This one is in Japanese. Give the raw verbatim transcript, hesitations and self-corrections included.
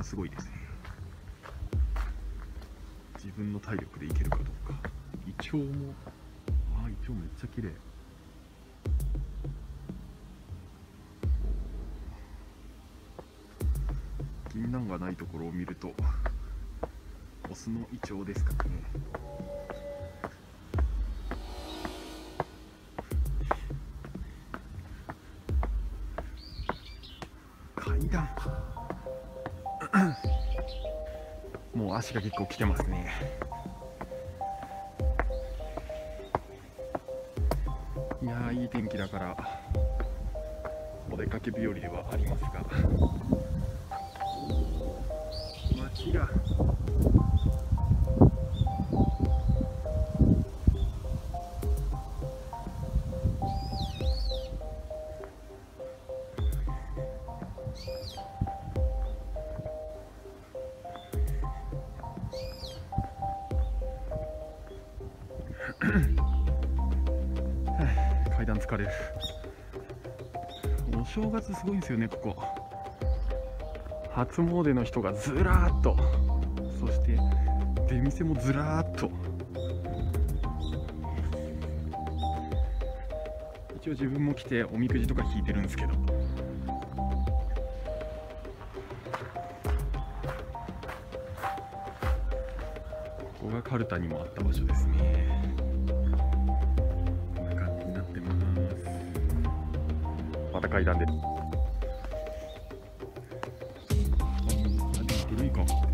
がすごいですね。自分の体力でいけるかどうか。イチョウも、ああ、イチョウめっちゃ綺麗。銀杏がないところを見るとオスのイチョウですからね。階段もう足が結構来てますね。いやー、いい天気だからお出かけ日和ではありますが、街が階段疲れる。お正月すごいんですよね、ここ。初詣の人がずらーっと、そして出店もずらーっと。一応自分も来ておみくじとか引いてるんですけど、ここがカルタにもあった場所ですね。こんな感じになってます。また階段で。あ、でも古いか。